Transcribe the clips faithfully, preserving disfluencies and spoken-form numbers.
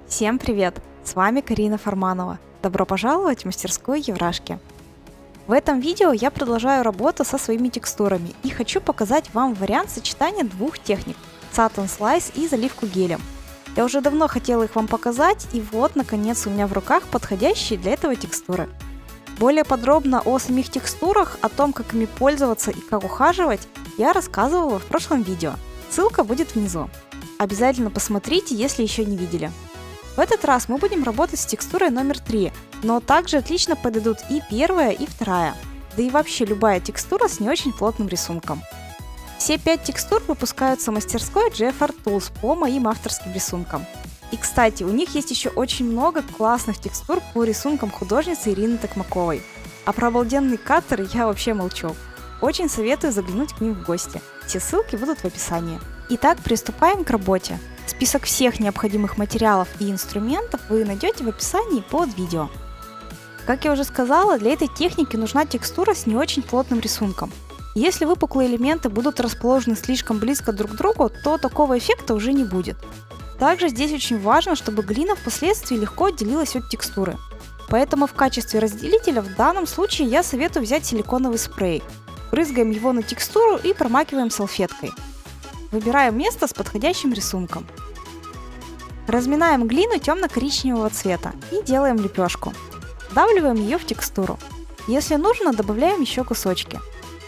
Всем привет! С вами Карина Фарманова. Добро пожаловать в мастерскую Еврашки. В этом видео я продолжаю работу со своими текстурами и хочу показать вам вариант сочетания двух техник – Satin Slice и заливку гелем. Я уже давно хотела их вам показать, и вот наконец у меня в руках подходящие для этого текстуры. Более подробно о самих текстурах, о том, как ими пользоваться и как ухаживать, я рассказывала в прошлом видео. Ссылка будет внизу. Обязательно посмотрите, если еще не видели. В этот раз мы будем работать с текстурой номер три, но также отлично подойдут и первая, и вторая, да и вообще любая текстура с не очень плотным рисунком. Все пять текстур выпускаются в мастерской джи эф ар Tools по моим авторским рисункам. И кстати, у них есть еще очень много классных текстур по рисункам художницы Ирины Токмаковой. А про обалденные каттеры я вообще молчу. Очень советую заглянуть к ним в гости. Все ссылки будут в описании. Итак, приступаем к работе. Список всех необходимых материалов и инструментов вы найдете в описании под видео. Как я уже сказала, для этой техники нужна текстура с не очень плотным рисунком. Если выпуклые элементы будут расположены слишком близко друг к другу, то такого эффекта уже не будет. Также здесь очень важно, чтобы глина впоследствии легко отделилась от текстуры. Поэтому в качестве разделителя в данном случае я советую взять силиконовый спрей. Брызгаем его на текстуру и промакиваем салфеткой. Выбираем место с подходящим рисунком. Разминаем глину темно-коричневого цвета и делаем лепешку. Вдавливаем ее в текстуру. Если нужно, добавляем еще кусочки.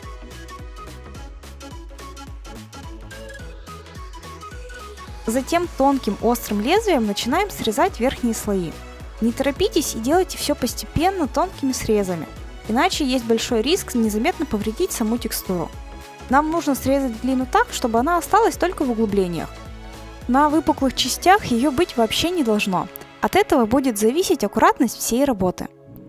Затем тонким острым лезвием начинаем срезать верхние слои. Не торопитесь и делайте все постепенно тонкими срезами, иначе есть большой риск незаметно повредить саму текстуру. Нам нужно срезать глину так, чтобы она осталась только в углублениях. На выпуклых частях ее быть вообще не должно. От этого будет зависеть аккуратность всей работы.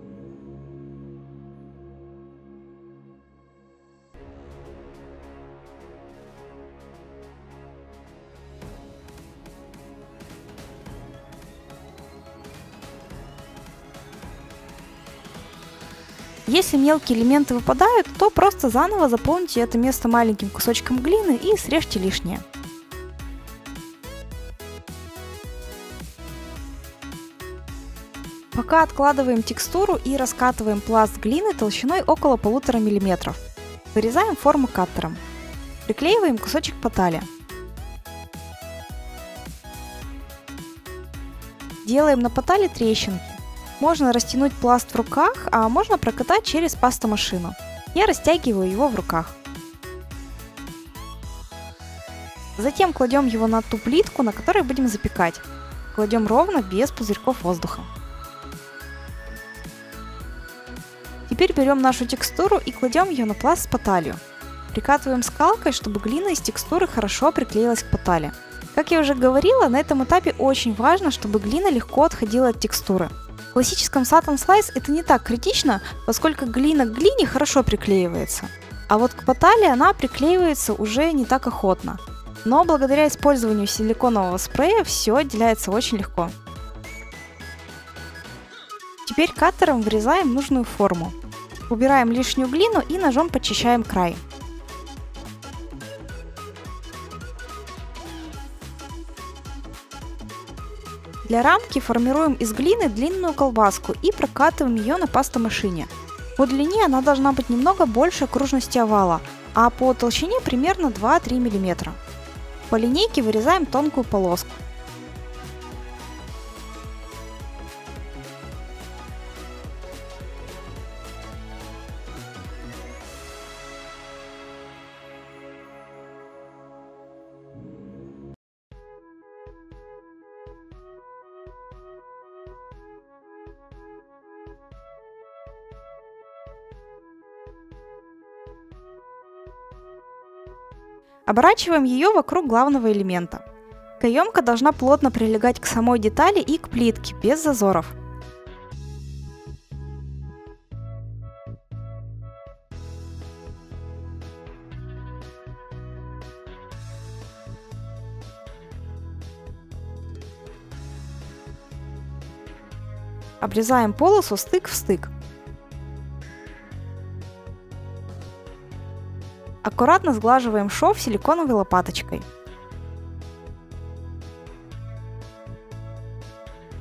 Если мелкие элементы выпадают, то просто заново заполните это место маленьким кусочком глины и срежьте лишнее. Пока откладываем текстуру и раскатываем пласт глины толщиной около полутора миллиметров. Вырезаем форму каттером. Приклеиваем кусочек потали. Делаем на потали трещинки. Можно растянуть пласт в руках, а можно прокатать через пастомашину. Я растягиваю его в руках. Затем кладем его на ту плитку, на которой будем запекать. Кладем ровно, без пузырьков воздуха. Теперь берем нашу текстуру и кладем ее на пласт с поталью. Прикатываем скалкой, чтобы глина из текстуры хорошо приклеилась к потали. Как я уже говорила, на этом этапе очень важно, чтобы глина легко отходила от текстуры. В классическом Satin Slice это не так критично, поскольку глина к глине хорошо приклеивается. А вот к потали она приклеивается уже не так охотно. Но благодаря использованию силиконового спрея все отделяется очень легко. Теперь каттером вырезаем нужную форму. Убираем лишнюю глину и ножом почищаем край. Для рамки формируем из глины длинную колбаску и прокатываем ее на пастомашине. По длине она должна быть немного больше окружности овала, а по толщине примерно два-три миллиметра. По линейке вырезаем тонкую полоску. Оборачиваем ее вокруг главного элемента. Каемка должна плотно прилегать к самой детали и к плитке, без зазоров. Обрезаем полосу стык в стык. Аккуратно сглаживаем шов силиконовой лопаточкой.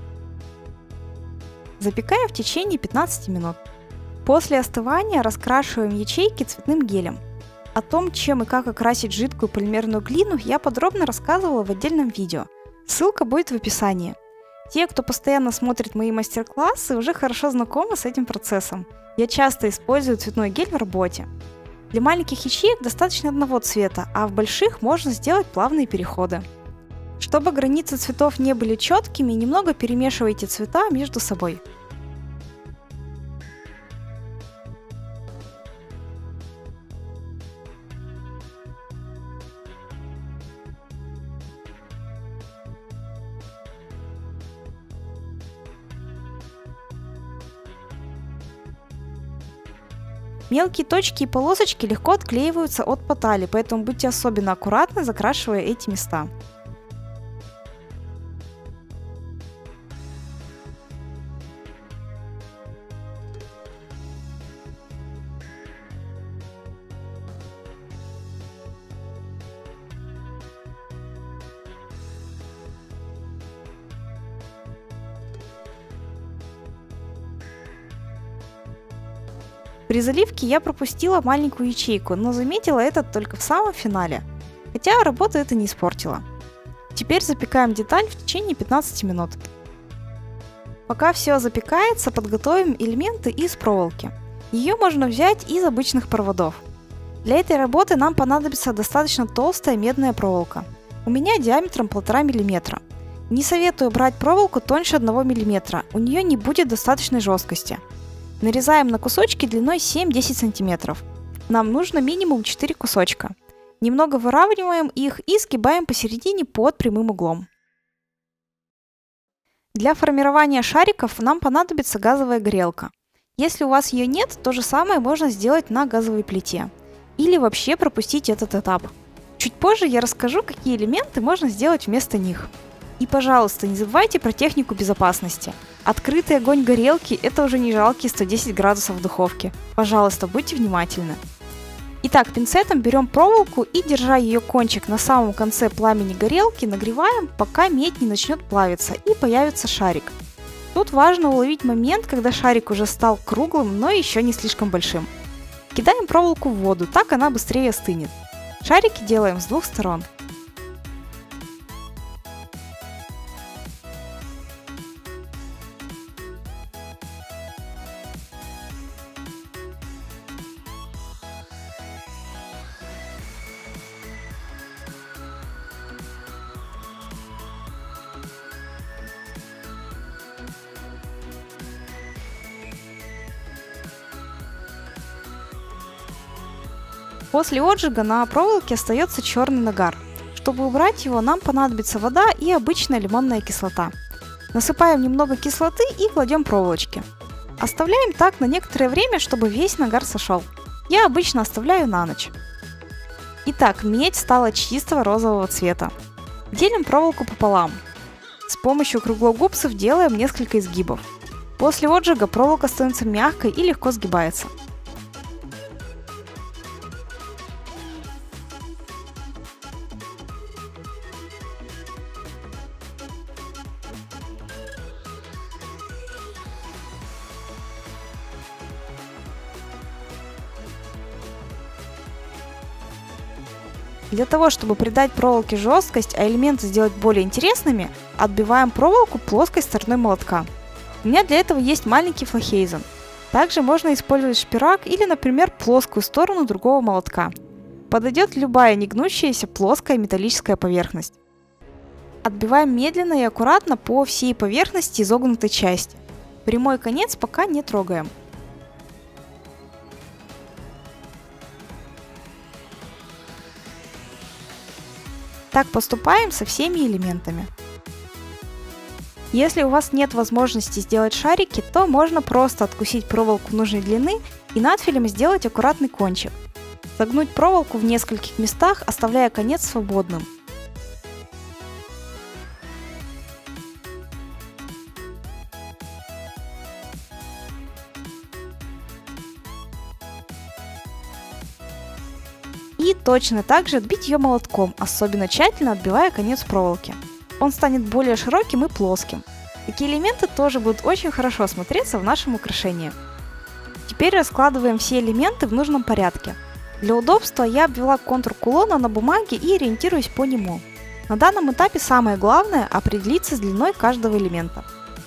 Запекаем в течение пятнадцати минут. После остывания раскрашиваем ячейки цветным гелем. О том, чем и как окрасить жидкую полимерную глину, я подробно рассказывала в отдельном видео. Ссылка будет в описании. Те, кто постоянно смотрит мои мастер-классы, уже хорошо знакомы с этим процессом. Я часто использую цветной гель в работе. Для маленьких ячеек достаточно одного цвета, а в больших можно сделать плавные переходы. Чтобы границы цветов не были четкими, немного перемешивайте цвета между собой. Мелкие точки и полосочки легко отклеиваются от потали, поэтому будьте особенно аккуратны, закрашивая эти места. При заливке я пропустила маленькую ячейку, но заметила это только в самом финале, хотя работа это не испортила. Теперь запекаем деталь в течение пятнадцати минут. Пока все запекается, подготовим элементы из проволоки. Ее можно взять из обычных проводов. Для этой работы нам понадобится достаточно толстая медная проволока. У меня диаметром полтора миллиметра. Не советую брать проволоку тоньше одного миллиметра, у нее не будет достаточной жесткости. Нарезаем на кусочки длиной семь-десять сантиметров. Нам нужно минимум четыре кусочка. Немного выравниваем их и сгибаем посередине под прямым углом. Для формирования шариков нам понадобится газовая горелка. Если у вас ее нет, то же самое можно сделать на газовой плите. Или вообще пропустить этот этап. Чуть позже я расскажу, какие элементы можно сделать вместо них. И, пожалуйста, не забывайте про технику безопасности. Открытый огонь горелки – это уже не жалкие сто десять градусов в духовке. Пожалуйста, будьте внимательны. Итак, пинцетом берем проволоку и, держа ее кончик на самом конце пламени горелки, нагреваем, пока медь не начнет плавиться и появится шарик. Тут важно уловить момент, когда шарик уже стал круглым, но еще не слишком большим. Кидаем проволоку в воду, так она быстрее остынет. Шарики делаем с двух сторон. После отжига на проволоке остается черный нагар. Чтобы убрать его, нам понадобится вода и обычная лимонная кислота. Насыпаем немного кислоты и кладем проволочки. Оставляем так на некоторое время, чтобы весь нагар сошел. Я обычно оставляю на ночь. Итак, медь стала чистого розового цвета. Делим проволоку пополам. С помощью круглогубцев делаем несколько изгибов. После отжига проволока становится мягкой и легко сгибается. Для того, чтобы придать проволоке жесткость, а элементы сделать более интересными, отбиваем проволоку плоской стороной молотка. У меня для этого есть маленький флахейзен. Также можно использовать шпирак или, например, плоскую сторону другого молотка. Подойдет любая негнущаяся плоская металлическая поверхность. Отбиваем медленно и аккуратно по всей поверхности изогнутой части. Прямой конец пока не трогаем. Так поступаем со всеми элементами. Если у вас нет возможности сделать шарики, то можно просто откусить проволоку нужной длины и надфилем сделать аккуратный кончик. Согнуть проволоку в нескольких местах, оставляя конец свободным. И точно так же отбить ее молотком, особенно тщательно отбивая конец проволоки. Он станет более широким и плоским. Такие элементы тоже будут очень хорошо смотреться в нашем украшении. Теперь раскладываем все элементы в нужном порядке. Для удобства я обвела контур кулона на бумаге и ориентируюсь по нему. На данном этапе самое главное – определиться с длиной каждого элемента.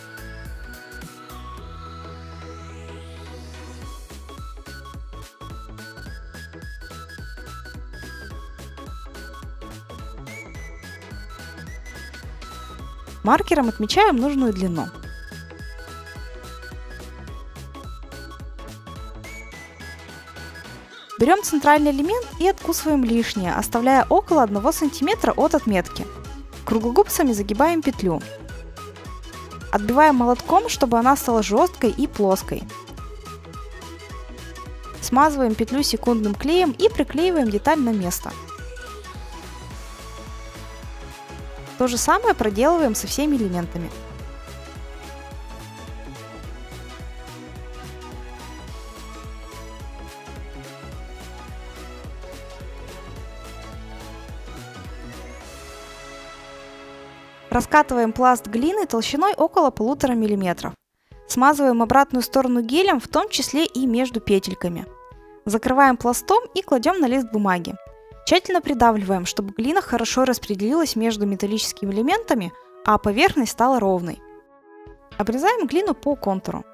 Маркером отмечаем нужную длину. Берем центральный элемент и откусываем лишнее, оставляя около одного сантиметра от отметки. Круглогубцами загибаем петлю. Отбиваем молотком, чтобы она стала жесткой и плоской. Смазываем петлю секундным клеем и приклеиваем деталь на место. То же самое проделываем со всеми элементами. Раскатываем пласт глины толщиной около полутора миллиметров. Смазываем обратную сторону гелем, в том числе и между петельками. Закрываем пластом и кладем на лист бумаги. Тщательно придавливаем, чтобы глина хорошо распределилась между металлическими элементами, а поверхность стала ровной. Обрезаем глину по контуру.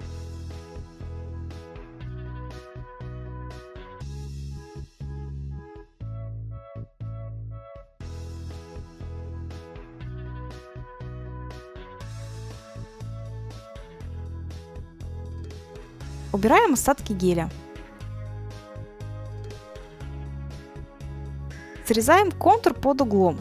Убираем остатки геля. Срезаем контур под углом.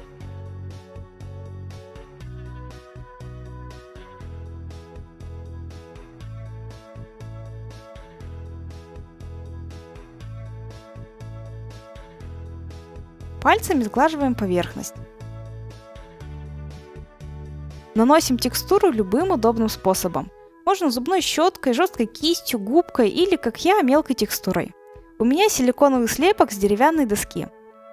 Пальцами сглаживаем поверхность. Наносим текстуру любым удобным способом. Можно зубной щеткой, жесткой кистью, губкой или, как я, мелкой текстурой. У меня силиконовый слепок с деревянной доски.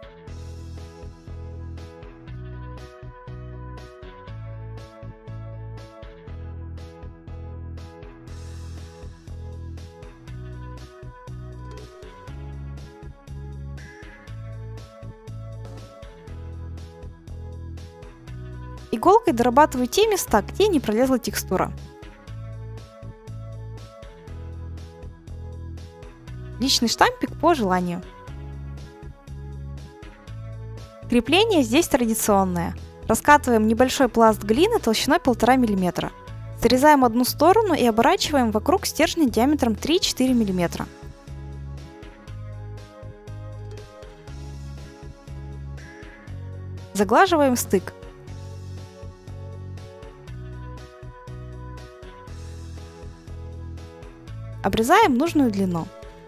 Иголкой дорабатываю те места, где не пролезла текстура. Личный штампик по желанию. Крепление здесь традиционное. Раскатываем небольшой пласт глины толщиной полтора миллиметра. Срезаем одну сторону и оборачиваем вокруг стержня диаметром три-четыре миллиметра. Заглаживаем стык. Обрезаем нужную длину.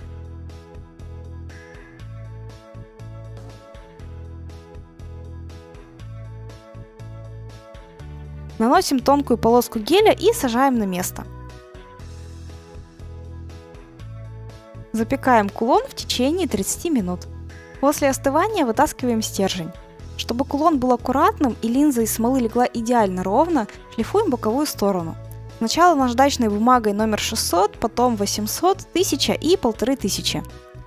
Наносим тонкую полоску геля и сажаем на место. Запекаем кулон в течение тридцати минут. После остывания вытаскиваем стержень. Чтобы кулон был аккуратным и линза из смолы легла идеально ровно, шлифуем боковую сторону. Сначала наждачной бумагой номер шестьсот, потом восемьсот, тысяча и полторы тысячи.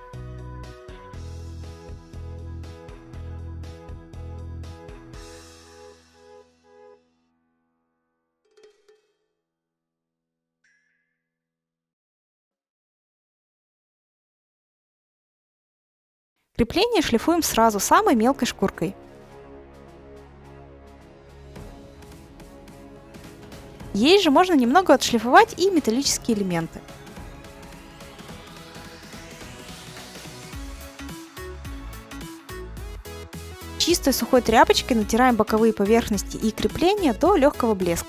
Крепление шлифуем сразу самой мелкой шкуркой. Ей же можно немного отшлифовать и металлические элементы. Чистой сухой тряпочкой натираем боковые поверхности и крепления до легкого блеска.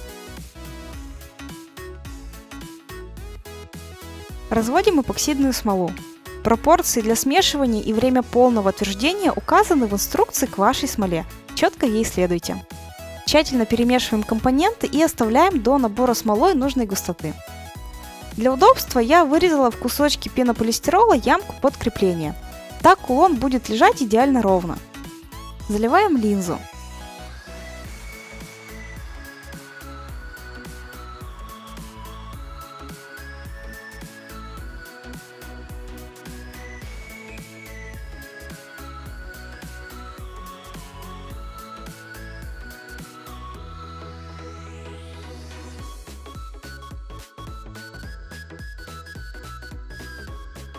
Разводим эпоксидную смолу. Пропорции для смешивания и время полного отверждения указаны в инструкции к вашей смоле. Четко ей следуйте. Тщательно перемешиваем компоненты и оставляем до набора смолой нужной густоты. Для удобства я вырезала в кусочки пенополистирола ямку под крепление. Так кулон будет лежать идеально ровно. Заливаем линзу.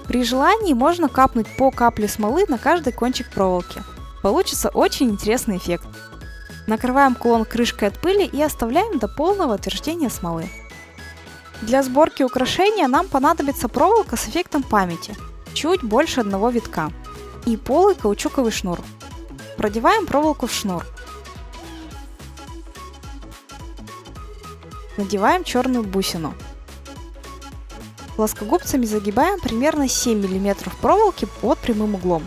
При желании можно капнуть по капле смолы на каждый кончик проволоки. Получится очень интересный эффект. Накрываем кулон крышкой от пыли и оставляем до полного отверждения смолы. Для сборки украшения нам понадобится проволока с эффектом памяти, чуть больше одного витка, и полый каучуковый шнур. Продеваем проволоку в шнур. Надеваем черную бусину. Плоскогубцами загибаем примерно семь миллиметров проволоки под прямым углом.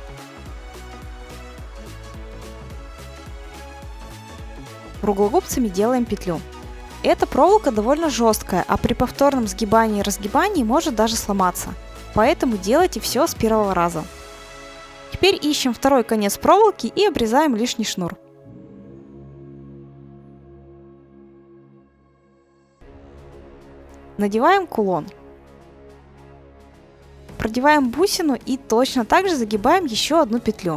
Круглогубцами делаем петлю. Эта проволока довольно жесткая, а при повторном сгибании и разгибании может даже сломаться. Поэтому делайте все с первого раза. Теперь ищем второй конец проволоки и обрезаем лишний шнур. Надеваем кулон. Продеваем бусину и точно так же загибаем еще одну петлю.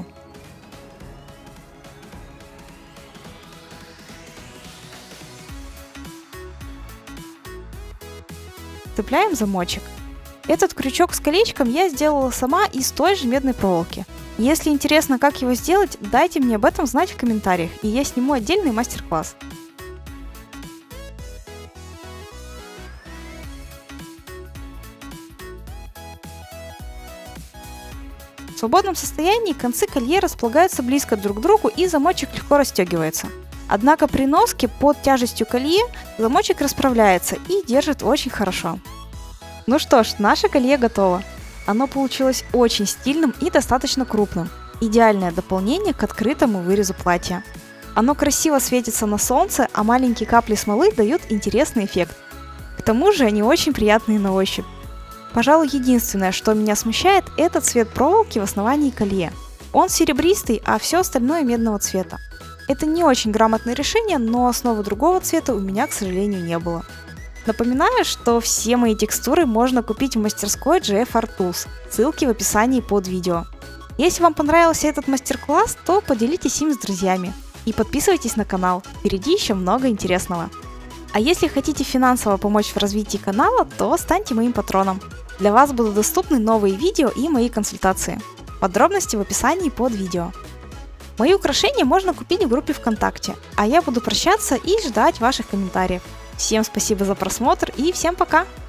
Цепляем замочек. Этот крючок с колечком я сделала сама из той же медной проволоки. Если интересно, как его сделать, дайте мне об этом знать в комментариях, и я сниму отдельный мастер-класс. В свободном состоянии концы колье располагаются близко друг к другу и замочек легко расстегивается. Однако при носке под тяжестью колье замочек расправляется и держит очень хорошо. Ну что ж, наше колье готово. Оно получилось очень стильным и достаточно крупным. Идеальное дополнение к открытому вырезу платья. Оно красиво светится на солнце, а маленькие капли смолы дают интересный эффект. К тому же они очень приятные на ощупь. Пожалуй, единственное, что меня смущает, это цвет проволоки в основании колье. Он серебристый, а все остальное медного цвета. Это не очень грамотное решение, но основы другого цвета у меня, к сожалению, не было. Напоминаю, что все мои текстуры можно купить в мастерской джи эф Art Tools, ссылки в описании под видео. Если вам понравился этот мастер-класс, то поделитесь им с друзьями и подписывайтесь на канал, впереди еще много интересного. А если хотите финансово помочь в развитии канала, то станьте моим патроном. Для вас будут доступны новые видео и мои консультации. Подробности в описании под видео. Мои украшения можно купить в группе ВКонтакте, а я буду прощаться и ждать ваших комментариев. Всем спасибо за просмотр и всем пока!